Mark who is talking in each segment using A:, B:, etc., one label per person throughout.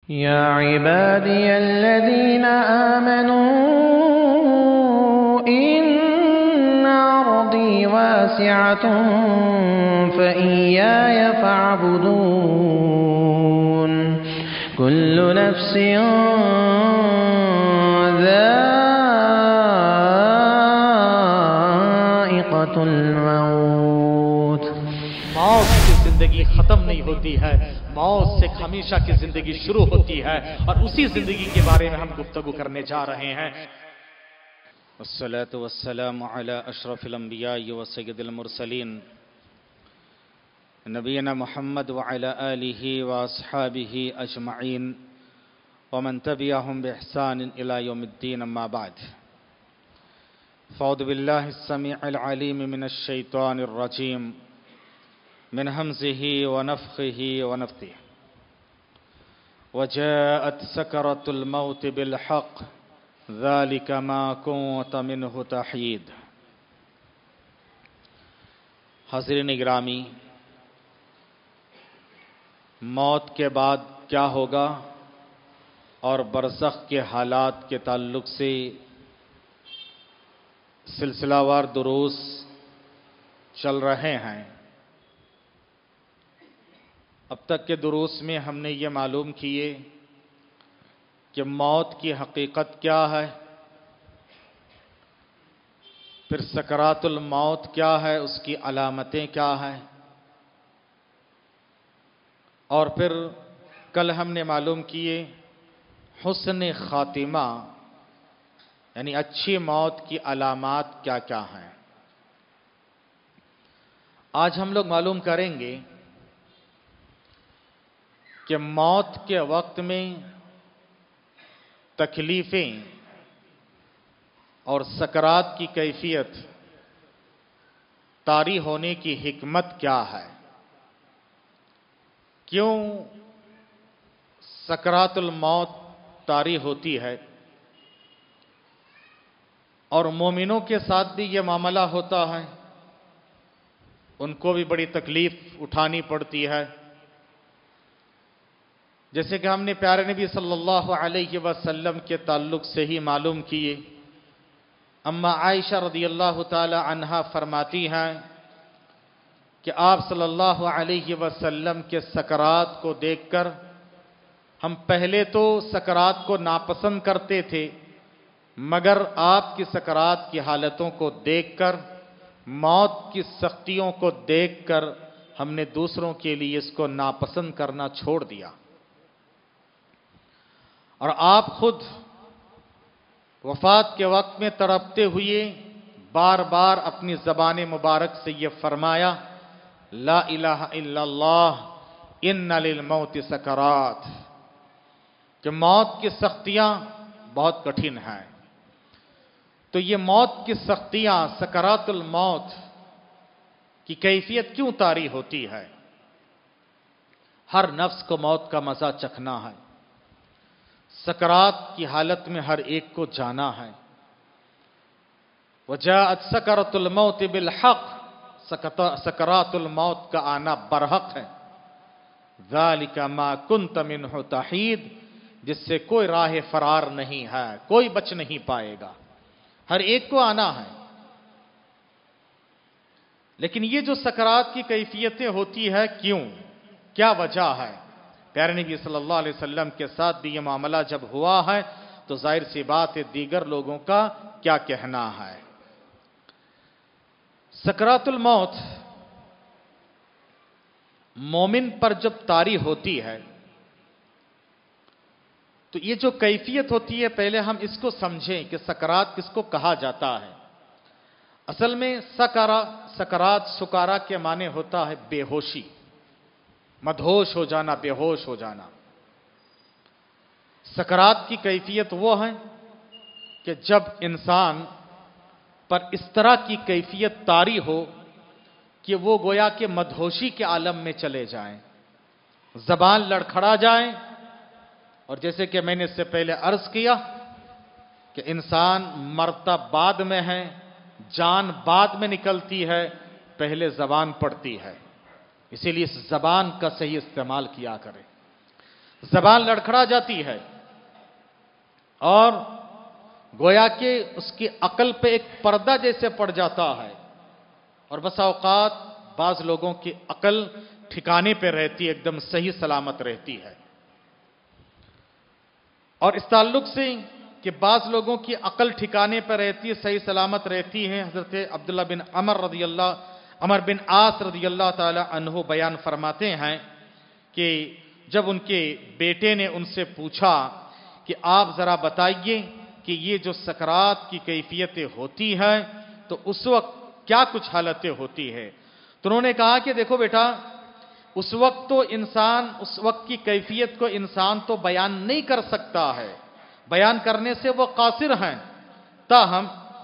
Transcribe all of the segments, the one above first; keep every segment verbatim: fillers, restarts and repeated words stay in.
A: يا عبادي الذين آمنوا إن أرضي واسعة فإياي فاعبدون كل نفس ذائقة الموت.
B: موت کی زندگی ختم نہیں ہوتی ہے، موت سے ہمیشہ کی زندگی شروع ہوتی ہے، اور اسی زندگی کے بارے میں ہم گفتگو کرنے جا رہے ہیں.
C: والصلاة والسلام على اشرف الانبیاء وسید المرسلین نبینا محمد وعلى آلہ واصحابہ اجمعین ومن تبعهم بإحسان الى یوم الدین. اما بعد، فاعوذ باللہ السمیع العلیم من الشیطان الرجیم من همزه ونفخه ونفثه. وجاءت سكرة الموت بالحق ذلك ما كنت منه تحيد. حاضرین گرامی، موت کے بعد کیا ہوگا اور برزخ کے حالات کے تعلق سے سلسلہ وار دروس چل رہے ہیں. اب تک کے دروس میں ہم نے یہ معلوم کیے کہ موت کی حقیقت کیا ہے، پھر سکرات الموت کیا ہے، اس کی علامتیں کیا ہیں، اور پھر کل ہم نے معلوم کیے حسن خاتمہ یعنی اچھی موت کی علامات کیا کیا ہیں. آج ہم لوگ معلوم کریں گے کہ موت کے وقت میں تکلیفیں اور سکرات کی کیفیت طاری ہونے کی حکمت کیا ہے، کیوں سکرات الموت طاری ہوتی ہے، اور مومنوں کے ساتھ بھی یہ معاملہ ہوتا ہے، ان کو بھی بڑی تکلیف اٹھانی پڑتی ہے. جیسے کہ ہم نے پیارے نبی صلی اللہ علیہ وسلم کے تعلق سے ہی معلوم کیے. اما عائشہ رضی اللہ تعالی عنہا فرماتی ہیں کہ آپ صلی اللہ علیہ وسلم کے سکرات کو دیکھ کر ہم پہلے تو سکرات کو ناپسند کرتے تھے، مگر آپ کی سکرات کی حالتوں کو دیکھ کر، موت کی سختیوں کو دیکھ کر ہم نے دوسروں کے لیے اس کو ناپسند کرنا چھوڑ دیا. اور آپ خود وفات کے وقت میں تڑپتے ہوئے بار بار اپنی زبان مبارک سے یہ فرمایا، لا الہ الا اللہ ان للموت سکرات، کہ موت کی سختیاں بہت کٹھن ہیں. تو یہ موت کی سختیاں، سکرات الموت کی کیفیت کیوں طاری ہوتی ہے؟ ہر نفس کو موت کا مزہ چکھنا ہے، سکرات کی حالت میں ہر ایک کو جانا ہے. وجاءت سکرۃ الموت بالحق، سکرات الموت کا آنا برحق ہے. ذالک ما کنت منہ تحید، جس سے کوئی راہ فرار نہیں ہے، کوئی بچ نہیں پائے گا، ہر ایک کو آنا ہے. لیکن یہ جو سکرات کی کیفیتیں ہوتی ہے، کیوں، کیا وجہ ہے؟ پیارے نبی صلی اللہ علیہ وسلم کے ساتھ بھی یہ معاملہ جب ہوا ہے تو ظاہر سی بات ہے دیگر لوگوں کا کیا کہنا ہے. سکرات الموت مومن پر جب طاری ہوتی ہے تو یہ جو کیفیت ہوتی ہے، پہلے ہم اس کو سمجھیں کہ سکرات کس کو کہا جاتا ہے. اصل میں سکرا سکرات سکارا کے معنی ہوتا ہے بے ہوشی، مدہوش ہو جانا، بے ہوش ہو جانا. سکرات کی کیفیت وہ ہے کہ جب انسان پر اس طرح کی کیفیت طاری ہو کہ وہ گویا کہ مدہوشی کے عالم میں چلے جائیں، زبان لڑکھڑا جائیں. اور جیسے کہ میں نے اس سے پہلے عرض کیا کہ انسان مرتا بعد میں ہے، جان بعد میں نکلتی ہے، پہلے زبان پڑتی ہے. اسی لیے اس زبان کا صحیح استعمال کیا کرے. زبان لڑکھڑا جاتی ہے اور گویا کہ اس کی عقل پہ ایک پردہ جیسے پڑ جاتا ہے، اور بسا اوقات بعض لوگوں کی عقل ٹھکانے پہ رہتی ہے، ایک دم صحیح سلامت رہتی ہے۔ اور اس تعلق سے کہ بعض لوگوں کی عقل ٹھکانے پہ رہتی ہے، صحیح سلامت رہتی ہے، حضرت عبداللہ بن عمر رضی اللہ عمر بن عاص رضی اللہ تعالی عنہ بیان فرماتے ہیں کہ جب ان کے بیٹے نے ان سے پوچھا کہ آپ ذرا بتائیے کہ یہ جو سکرات کی کیفیتیں ہوتی ہیں تو اس وقت کیا کچھ حالتیں ہوتی ہے، تو انہوں نے کہا کہ دیکھو بیٹا، اس وقت تو انسان اس وقت کی کیفیت کو انسان تو بیان نہیں کر سکتا ہے، بیان کرنے سے وہ قاصر ہیں، تاہم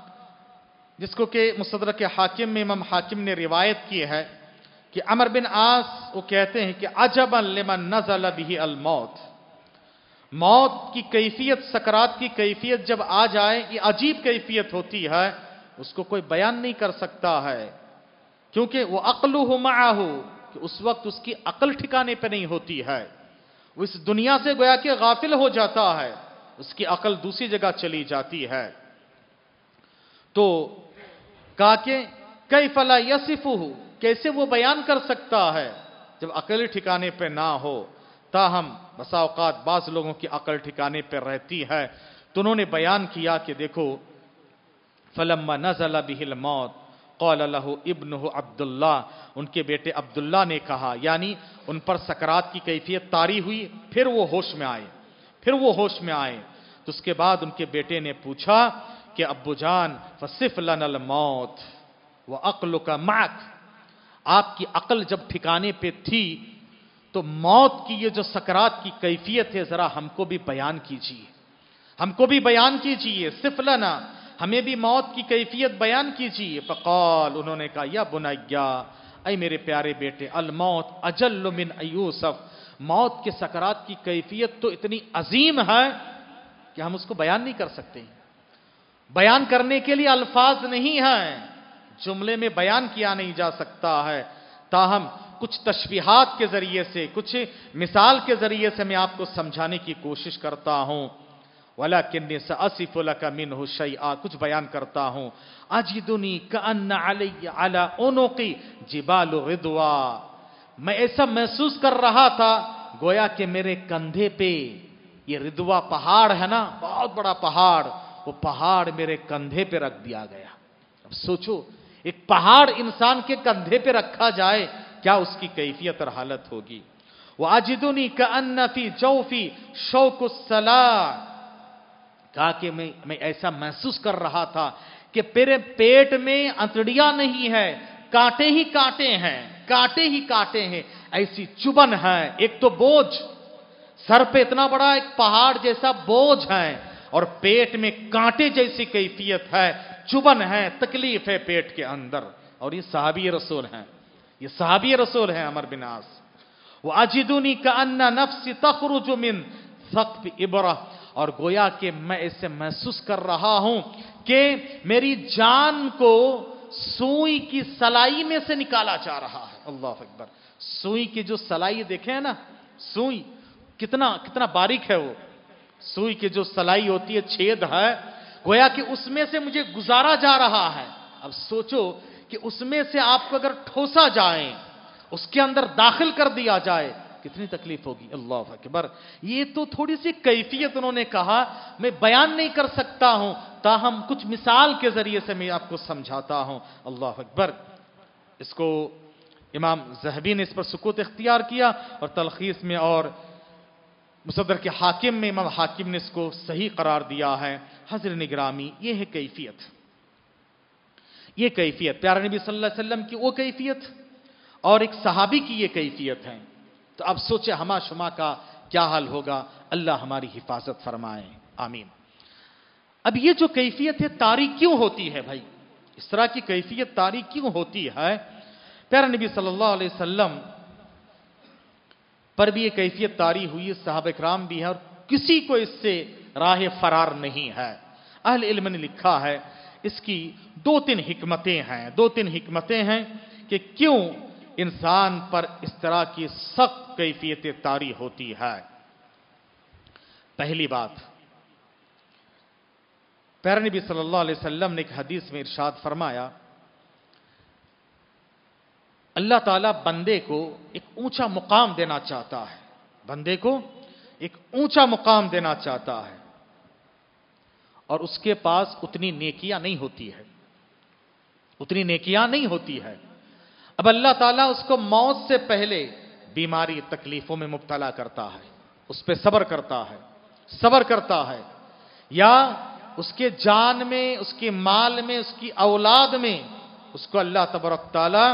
C: جس کو کہ مستدرک حاکم میں امام حاکم نے روایت کی ہے کہ عمر بن عاص وہ کہتے ہیں کہ عجبا لمن نزل به الموت، موت کی کیفیت، سکرات کی کیفیت جب آ جائے، یہ عجیب کیفیت ہوتی ہے، اس کو کوئی بیان نہیں کر سکتا ہے، کیونکہ وہ عقلہ معہ، کہ اس وقت اس کی عقل ٹھکانے پہ نہیں ہوتی ہے، وہ اس دنیا سے گویا کہ غافل ہو جاتا ہے، اس کی عقل دوسری جگہ چلی جاتی ہے۔ تو کہا کہ کیف لا یصفہ، کیسے وہ بیان کر سکتا ہے جب عقل ٹھکانے پہ نہ ہو، تاہم بسا اوقات بعض لوگوں کی عقل ٹھکانے پہ رہتی ہے، تو انہوں نے بیان کیا کہ دیکھو فلما نزل به الموت قال له ابنه عبداللہ، ان کے بیٹے عبداللہ نے کہا، یعنی ان پر سکرات کی کیفیت طاری ہوئی، پھر وہ ہوش میں آئے پھر وہ ہوش میں آئے تو اس کے بعد ان کے بیٹے نے پوچھا کہ ابو جان فصف لنا الموت وعقلک معک، آپ کی عقل جب ٹھکانے پہ تھی تو موت کی یہ جو سکرات کی کیفیت ہے ذرا ہم کو بھی بیان کیجیے ہم کو بھی بیان کیجیے صف لنا، ہمیں بھی موت کی کیفیت بیان کیجیے۔ فقال، انہوں نے کہا یا بنیا، اے میرے پیارے بیٹے، الموت اجل من یوسف، موت کے سکرات کی کیفیت تو اتنی عظیم ہے کہ ہم اس کو بیان نہیں کر سکتے، بیان کرنے کے لیے الفاظ نہیں ہیں، جملے میں بیان کیا نہیں جا سکتا ہے، تاہم کچھ تشبیہات کے ذریعے سے، کچھ مثال کے ذریعے سے میں آپ کو سمجھانے کی کوشش کرتا ہوں۔ وَلَكِنِّي سَأَصِفُ لَكَ مِنْهُ شَيْئًا، کچھ بیان کرتا ہوں۔ أَجِدُنِي كَأَنَّ عَلَيَّ عَلَى عُنُقِي جِبَالُ رِضْوَا، میں ایسا محسوس کر رہا تھا گویا کہ میرے کندھے پہ یہ رضوا پہاڑ ہے نا، بہت بڑا پہاڑ، وہ پہاڑ میرے کندھے پہ رکھ دیا گیا۔ اب سوچو، ایک پہاڑ انسان کے کندھے پہ رکھا جائے، کیا اس کی کیفیت اور حالت ہوگی۔ وَأَجِدُنِي كَأَنَّ فِي جَوْفِي شَوْكُ السَّلَاعِ، کہا کہ میں میں ایسا محسوس کر رہا تھا کہ میرے پیٹ میں انتڑیاں نہیں ہے، کانٹے ہی کانٹے ہیں کانٹے ہی کانٹے ہیں، ایسی چبن ہے، ایک تو بوجھ، سر پہ اتنا بڑا ایک پہاڑ جیسا بوجھ ہے، اور پیٹ میں کانٹے جیسی کیفیت ہے، چبن ہے، تکلیف ہے پیٹ کے اندر، اور یہ صحابی رسول ہیں یہ صحابی رسول ہیں عمر بن عاص۔ وَأَجِدُنِي كَأَنَّ نَفْسِ تَخْرُجُ مِنْ ثَقْبِ إِبْرَةٍ، اور گویا کہ میں اسے محسوس کر رہا ہوں کہ میری جان کو سوئی کی سلائی میں سے نکالا جا رہا ہے۔ اللہ اکبر، سوئی کی جو سلائی دیکھیں نا، سوئی کتنا کتنا باریک ہے، وہ سوئی کی جو سلائی ہوتی ہے، چھید ہے، گویا کہ اس میں سے مجھے گزارا جا رہا ہے۔ اب سوچو کہ اس میں سے آپ کو اگر ٹھوسا جائے، اس کے اندر داخل کر دیا جائے، کتنی تکلیف ہوگی۔ اللہ اکبر، یہ تو تھوڑی سی کیفیت انہوں نے کہا، میں بیان نہیں کر سکتا ہوں، تاہم کچھ مثال کے ذریعے سے میں آپ کو سمجھاتا ہوں۔ اللہ اکبر، اس کو امام ذہبی نے اس پر سکوت اختیار کیا، اور تلخیص میں اور مصدر کے حاکم میں امام حاکم نے اس کو صحیح قرار دیا ہے۔ حضرت نگرامی، یہ ہے کیفیت، یہ کیفیت پیارے نبی صلی اللہ علیہ وسلم کی وہ کیفیت اور ایک صحابی کی یہ کیفیت ہے، تو اب سوچے ہما شما کا کیا حال ہوگا۔ اللہ ہماری حفاظت فرمائے، آمین۔ اب یہ جو کیفیت ہے طاری کیوں ہوتی ہے بھائی، اس طرح کی کیفیت طاری کیوں ہوتی ہے؟ پیارے نبی صلی اللہ علیہ وسلم پر بھی یہ کیفیت طاری ہوئی، صحابہ کرام بھی ہے، اور کسی کو اس سے راہ فرار نہیں ہے۔ اہل علم نے لکھا ہے اس کی دو تین حکمتیں ہیں دو تین حکمتیں ہیں کہ کیوں انسان پر اس طرح کی سخت کیفیت طاری ہوتی ہے۔ پہلی بات، پیارے نبی صلی اللہ علیہ وسلم نے ایک حدیث میں ارشاد فرمایا، اللہ تعالیٰ بندے کو ایک اونچا مقام دینا چاہتا ہے، بندے کو ایک اونچا مقام دینا چاہتا ہے، اور اس کے پاس اتنی نیکیاں نہیں ہوتی ہے، اتنی نیکیاں نہیں ہوتی ہے۔ اب اللہ تعالیٰ اس کو موت سے پہلے بیماری تکلیفوں میں مبتلا کرتا ہے، اس پہ صبر کرتا ہے صبر کرتا ہے یا اس کے جان میں، اس کے مال میں، اس کی اولاد میں اس کو اللہ تبارک تعالیٰ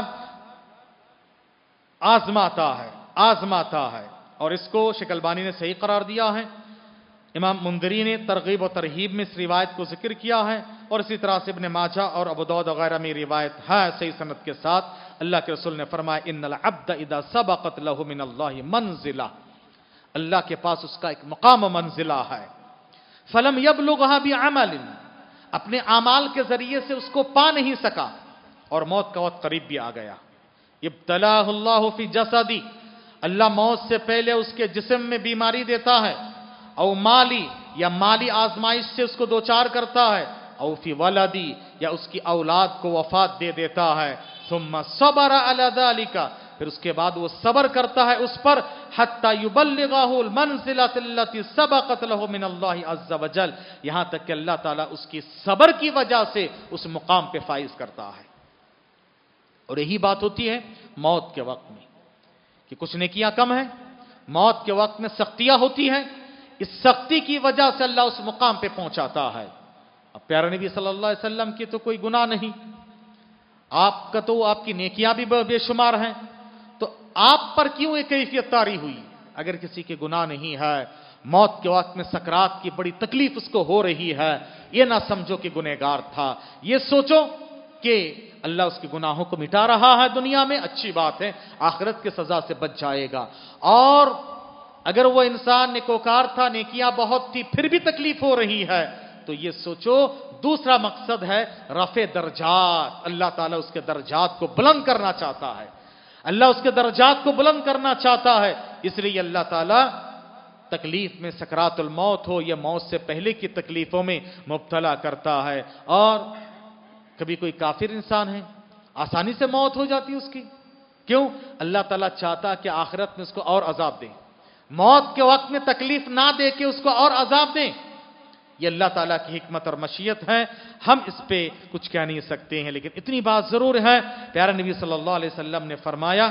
C: آزماتا ہے آزماتا ہے اور اس کو شیخ البانی نے صحیح قرار دیا ہے۔ امام منذری نے ترغیب و ترہیب میں اس روایت کو ذکر کیا ہے، اور اسی طرح سے ابن ماجہ اور ابو داؤد وغیرہ میں روایت ہے صحیح سند کے ساتھ۔ اللہ کے رسول نے فرمایا، ان العبد اذا سبقت له من اللہ منزلہ، اللہ کے پاس اس کا ایک مقام و منزلہ ہے، فلم یبلغها بعمل، اپنے اعمال کے ذریعے سے اس کو پا نہیں سکا، اور موت کا وقت قریب بھی آ گیا۔ ابتلاہ اللہ فی جسدی، اللہ موت سے پہلے اس کے جسم میں بیماری دیتا ہے، او مالی، یا مالی آزمائش سے اس کو دوچار کرتا ہے، او فی ولدی، یا اس کی اولاد کو وفات دے دیتا ہے، ثم صبر علی ذلک، پھر اس کے بعد وہ صبر کرتا ہے اس پر، حتی یبلغہ المنزلۃ التي سبقت له من اللہ عز وجل، یہاں تک کہ اللہ تعالیٰ اس کی صبر کی وجہ سے اس مقام پہ فائز کرتا ہے۔ اور یہی بات ہوتی ہے موت کے وقت میں کہ کچھ نیکیاں کم ہیں، موت کے وقت میں سختیاں ہوتی ہیں، اس سختی کی وجہ سے اللہ اس مقام پہ پہنچاتا ہے۔ اب پیارے نبی صلی اللہ علیہ وسلم کی تو کوئی گناہ نہیں، آپ کا تو آپ کی نیکیاں بھی بے شمار ہیں، تو آپ پر کیوں یہ کیفیت طاری ہوئی؟ اگر کسی کے گناہ نہیں ہے، موت کے وقت میں سکرات کی بڑی تکلیف اس کو ہو رہی ہے، یہ نہ سمجھو کہ گنہگار تھا، یہ سوچو کہ اللہ اس کے گناہوں کو مٹا رہا ہے دنیا میں، اچھی بات ہے، آخرت کے سزا سے بچ جائے گا۔ اور اگر وہ انسان نیکوکار تھا، نیکیاں بہت تھی، پھر بھی تکلیف ہو رہی ہے، تو یہ سوچو دوسرا مقصد ہے رفع درجات، اللہ تعالیٰ اس کے درجات کو بلند کرنا چاہتا ہے، اللہ اس کے درجات کو بلند کرنا چاہتا ہے، اس لیے اللہ تعالیٰ تکلیف میں سکرات الموت ہو یا موت سے پہلے کی تکلیفوں میں مبتلا کرتا ہے۔ اور کبھی کوئی کافر انسان ہے، آسانی سے موت ہو جاتی ہے اس کی، کیوں؟ اللہ تعالیٰ چاہتا کہ آخرت میں اس کو اور عذاب دیں، موت کے وقت میں تکلیف نہ دے کے اس کو اور عذاب دیں، یہ اللہ تعالیٰ کی حکمت اور مشیت ہے، ہم اس پہ کچھ کہہ نہیں سکتے ہیں، لیکن اتنی بات ضرور ہے، پیارے نبی صلی اللہ علیہ وسلم نے فرمایا،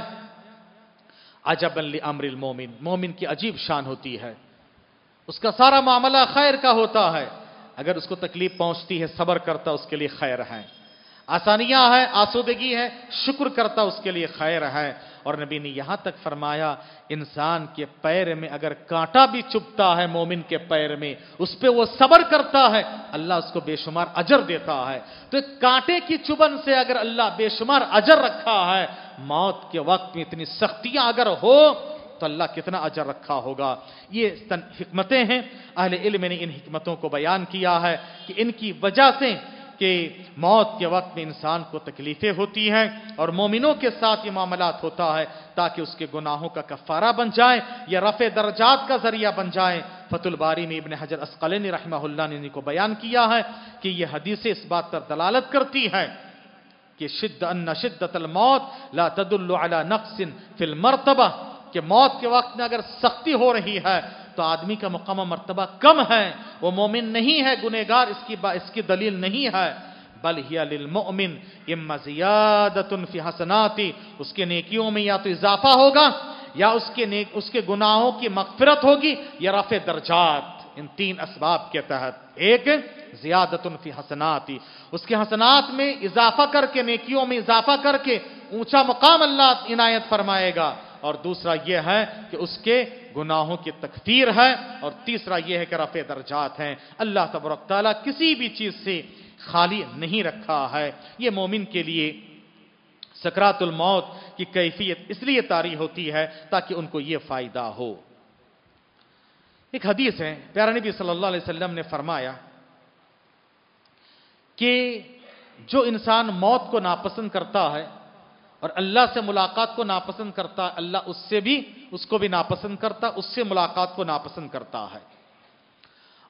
C: عجبا لامر المومن، مومن کی عجیب شان ہوتی ہے، اس کا سارا معاملہ خیر کا ہوتا ہے، اگر اس کو تکلیف پہنچتی ہے صبر کرتا اس کے لیے خیر ہے، آسانیاں ہے، آسودگی ہے، شکر کرتا اس کے لیے خیر ہے۔ اور نبی نے یہاں تک فرمایا، انسان کے پیر میں اگر کانٹا بھی چبھتا ہے مومن کے پیر میں، اس پہ وہ صبر کرتا ہے، اللہ اس کو بے شمار اجر دیتا ہے۔ تو ایک کانٹے کی چبھن سے اگر اللہ بے شمار اجر رکھا ہے، موت کے وقت میں اتنی سختیاں اگر ہو تو اللہ کتنا اجر رکھا ہوگا۔ یہ حکمتیں ہیں، اہل علم نے ان حکمتوں کو بیان کیا ہے کہ ان کی وجہ سے کہ موت کے وقت میں انسان کو تکلیفیں ہوتی ہیں، اور مومنوں کے ساتھ یہ معاملات ہوتا ہے تاکہ اس کے گناہوں کا کفارہ بن جائے یا رفع درجات کا ذریعہ بن جائے۔ فتح الباری میں ابن حجر عسقلانی رحمہ اللہ نے ان کو بیان کیا ہے کہ یہ حدیثیں اس بات پر دلالت کرتی ہیں کہ شد ان شدت الموت لا تدل علی نقص فی المرتبہ، کہ موت کے وقت میں اگر سختی ہو رہی ہے تو آدمی کا مقام و مرتبہ کم ہے، وہ مومن نہیں ہے، گنہگار اس کی اس کی دلیل نہیں ہے، بل ہی للمؤمن اما زیادۃ فی حسناتی، اس کے نیکیوں میں یا تو اضافہ ہوگا یا اس کے نیک اس کے گناہوں کی مغفرت ہوگی یا رفع درجات، ان تین اسباب کے تحت۔ ایک زیادۃ فی حسناتی، اس کے حسنات میں اضافہ کر کے، نیکیوں میں اضافہ کر کے اونچا مقام اللہ عنایت فرمائے گا، اور دوسرا یہ ہے کہ اس کے گناہوں کی تکفیر ہے، اور تیسرا یہ ہے کہ رفع درجات ہیں۔ اللہ تبارک تعالیٰ کسی بھی چیز سے خالی نہیں رکھا ہے۔ یہ مومن کے لیے سکرات الموت کی کیفیت اس لیے طاری ہوتی ہے تاکہ ان کو یہ فائدہ ہو۔ ایک حدیث ہے، پیارے نبی صلی اللہ علیہ وسلم نے فرمایا کہ جو انسان موت کو ناپسند کرتا ہے اور اللہ سے ملاقات کو ناپسند کرتا ہے، اللہ اس سے بھی اس کو بھی ناپسند کرتا، اس سے ملاقات کو ناپسند کرتا ہے۔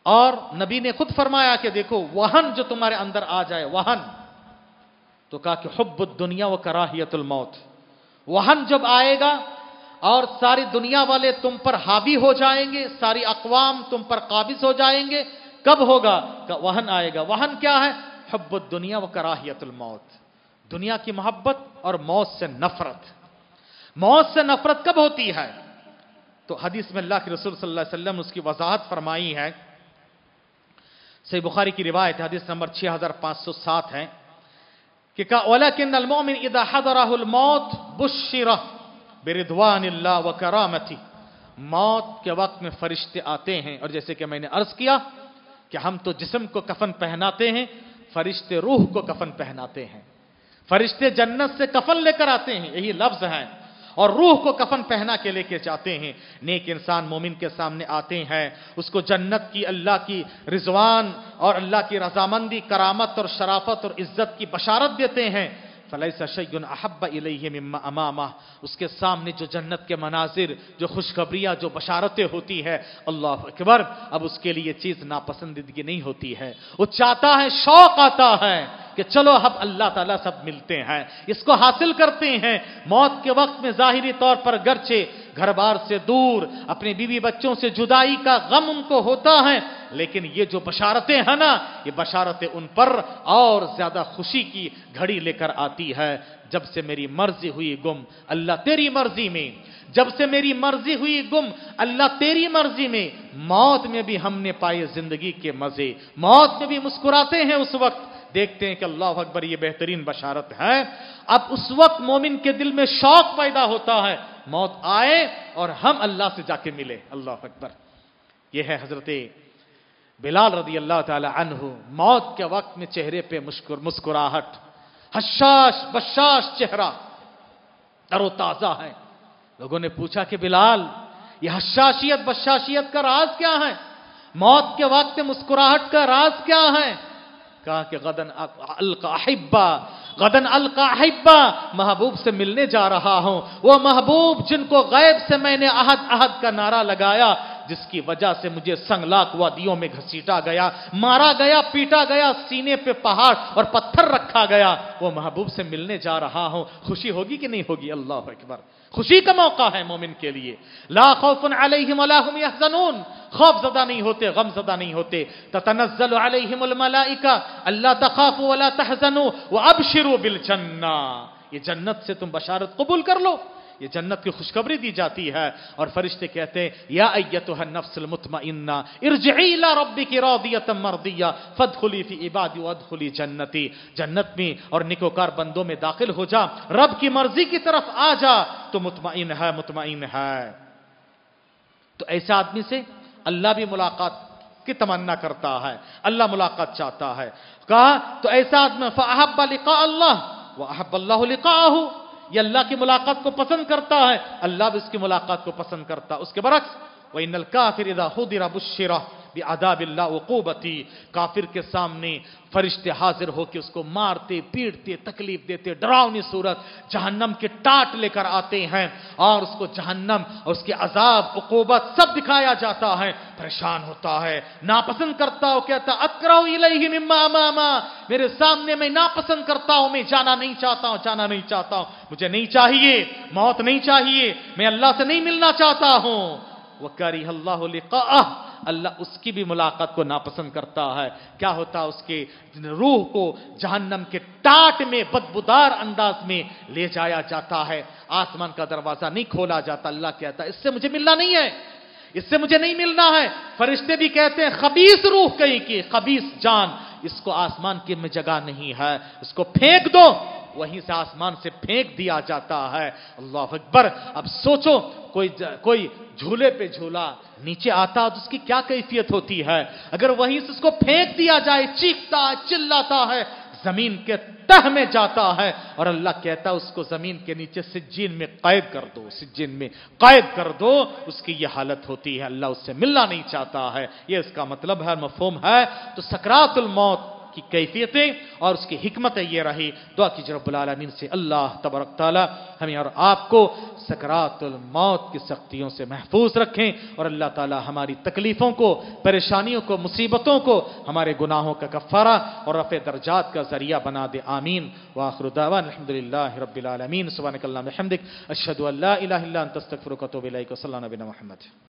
C: اور نبی نے خود فرمایا کہ دیکھو وہن جو تمہارے اندر آ جائے، وہن، تو کہا کہ حب الدنیا و کراہیت الموت، وہن جب آئے گا اور ساری دنیا والے تم پر حاوی ہو جائیں گے، ساری اقوام تم پر قابض ہو جائیں گے، کب ہوگا؟ کہ وہن آئے گا۔ وہن کیا ہے؟ حب الدنیا و کراہیت الموت، دنیا کی محبت اور موت سے نفرت۔ موت سے نفرت کب ہوتی ہے؟ تو حدیث میں اللہ کے رسول صلی اللہ علیہ وسلم نے اس کی وضاحت فرمائی ہے۔ صحیح بخاری کی روایت ہے، حدیث نمبر چھ ہزار پانچ سو سات ہے کہ کہا وَلَكِنَّ الْمُؤْمِنَ إِذَا حَضَرَهُ الْمَوْتُ بُشِّرَ بِرِضْوَانِ اللَّهِ وَكَرَامَتِهِ، موت کے وقت میں فرشتے آتے ہیں، اور جیسے کہ میں نے عرض کیا کہ ہم تو جسم کو کفن پہناتے ہیں، فرشتے روح کو کفن پہناتے ہیں۔ فرشتے جنت سے کفن لے کر آتے ہیں، یہی لفظ ہے، اور روح کو کفن پہنا کے لے کے جاتے ہیں۔ نیک انسان مومن کے سامنے آتے ہیں، اس کو جنت کی، اللہ کی رضوان اور اللہ کی رضامندی، کرامت اور شرافت اور عزت کی بشارت دیتے ہیں۔ فَلَيْسَ شَيْءٌ أَحَبَّ إِلَيْهِ مِمَّا أَمَامَهُ، اس کے سامنے جو جنت کے مناظر، جو خوشخبریاں، جو بشارتیں ہوتی ہے، اللہ اکبر، اب اس کے لیے چیز ناپسندیدگی نہیں ہوتی ہے، وہ چاہتا ہے، شوق آتا ہے کہ چلو اب اللہ تعالیٰ سب ملتے ہیں، اس کو حاصل کرتے ہیں۔ موت کے وقت میں ظاہری طور پر گرچہ گھر بار سے دور، اپنے بیوی بچوں سے جدائی کا غم ان کو ہوتا ہے، لیکن یہ جو بشارتیں ہیں نا، یہ بشارتیں ان پر اور زیادہ خوشی کی گھڑی لے کر آتی ہے۔ جب سے میری مرضی ہوئی گم اللہ تیری مرضی میں، جب سے میری مرضی ہوئی گم اللہ تیری مرضی میں، موت میں بھی ہم نے پائے زندگی کے مزے، موت میں بھی مسکراتے ہیں اس وقت، دیکھتے ہیں کہ اللہ اکبر یہ بہترین بشارت ہے۔ اب اس وقت مومن کے دل میں شوق پیدا ہوتا ہے، موت آئے اور ہم اللہ سے جا کے ملے، اللہ اکبر۔ یہ ہے حضرت بلال رضی اللہ تعالی عنہ، موت کے وقت میں چہرے پہ مسکراہٹ، حشاش بشاش چہرہ، تر و تازہ ہے۔ لوگوں نے پوچھا کہ بلال یہ حشاشیت بشاشیت کا راز کیا ہے؟ موت کے وقت میں مسکراہٹ کا راز کیا ہے؟ کہا کہ غدن القا احبا، غدن القا احبا، محبوب سے ملنے جا رہا ہوں، وہ محبوب جن کو غیب سے میں نے احد احد کا نعرہ لگایا، جس کی وجہ سے مجھے سنگلاخ وادیوں میں گھسیٹا گیا، مارا گیا، پیٹا گیا، سینے پہ پہاڑ اور پتھر رکھا گیا، وہ محبوب سے ملنے جا رہا ہوں۔ خوشی ہوگی کہ نہیں ہوگی؟ اللہ اکبر، خوشی کا موقع ہے مومن کے لیے۔ لا خوف علیہم ولا هم يحزنون، خوف زدہ نہیں ہوتے، غم زدہ نہیں ہوتے۔ تتنزل علیہم الملائکہ الا تخافوا ولا تحزنوا وابشروا بالجنہ، یہ جنت سے تم بشارت قبول کر لو، یہ جنت کی خوشخبری دی جاتی ہے، اور فرشتے کہتے ہیں یا ایتها النفس المطمئنہ ارجعی الی ربک راضیۃ مرضیہ فادخلی فی عبادی وادخلی جنتی، جنت میں اور نیکوکار بندوں میں داخل ہو جا، رب کی مرضی کی طرف آ جا تو مطمئن ہے، مطمئن ہے۔ تو ایسے آدمی سے اللہ بھی ملاقات کی تمنا کرتا ہے، اللہ ملاقات چاہتا ہے۔ کہا تو ایسا آدمی فاحب لقاء اللہ واحب اللہ لقاءہ، یہ اللہ کی ملاقات کو پسند کرتا ہے، اللہ بھی اس کی ملاقات کو پسند کرتا ہے۔ اس کے برعکس وَإِنَّ الْكَافِرَ إِذَا حُضِرَ بُشِّرَ بِعَذَابِ اللَّهِ عُقُوبَتِهِ، کافر کے سامنے فرشتے حاضر ہو کے اس کو مارتے، پیٹتے، تکلیف دیتے، ڈراؤنی صورت جہنم کے ٹاٹ لے کر آتے ہیں، اور اس کو جہنم اور اس کے عذاب، عقوبت سب دکھایا جاتا ہے، پریشان ہوتا ہے، ناپسند کرتا ہو، کہتا اکرہ الیہ مما اماما، میرے سامنے میں ناپسند کرتا ہوں، میں جانا نہیں چاہتا ہوں، جانا نہیں چاہتا ہوں، مجھے نہیں چاہیے، موت نہیں چاہیے، میں اللہ سے نہیں ملنا چاہتا ہوں۔ وَكَرِهَ اللَّهُ لِقَاءَهُ، اللہ اس کی بھی ملاقات کو ناپسند کرتا ہے۔ کیا ہوتا ہے؟ اس کے روح کو جہنم کے ٹاٹ میں بدبودار انداز میں لے جایا جاتا ہے، آسمان کا دروازہ نہیں کھولا جاتا، اللہ کہتا ہے اس سے مجھے ملنا نہیں ہے، اس سے مجھے نہیں ملنا ہے۔ فرشتے بھی کہتے ہیں خبیث روح کہیں کی، خبیث جان، اس کو آسمان کی میں جگہ نہیں ہے، اس کو پھینک دو، وہیں سے آسمان سے پھینک دیا جاتا ہے۔ اللہ اکبر۔ اب سوچو کوئی کوئی جھولے پہ جھولا نیچے آتا تو اس کی کیا کیفیت ہوتی ہے؟ اگر وہیں سے اس کو پھینک دیا جائے، چیختا ہے، چلاتا ہے، زمین کے تہ میں جاتا ہے، اور اللہ کہتا ہے اس کو زمین کے نیچے سجین میں قید کر دو، سجین میں قید کر دو، اس کی یہ حالت ہوتی ہے، اللہ اس سے ملنا نہیں چاہتا ہے۔ یہ اس کا مطلب ہے، مفہوم ہے۔ تو سکرات الموت
B: کی کیفیتیں اور اس کی حکمتیں یہ رہی. دعا کیجئے رب العالمین سے اللہ تبارک تعالی ہمیں اور آپ کو سکرات الموت کی سختیوں سے محفوظ رکھیں اور اللہ تعالی ہماری تکلیفوں کو، پریشانیوں کو، مصیبتوں کو ہمارے گناہوں کا کفارہ اور رفع درجات کا ذریعہ بنا دے. آمین. وآخر دعوانا الحمدللہ رب العالمین. سبحانک اللہم وبحمدک اشہد ان لا الہ الا انت استغفرک و اتوب الیک. صلی اللہ علیہ محمد.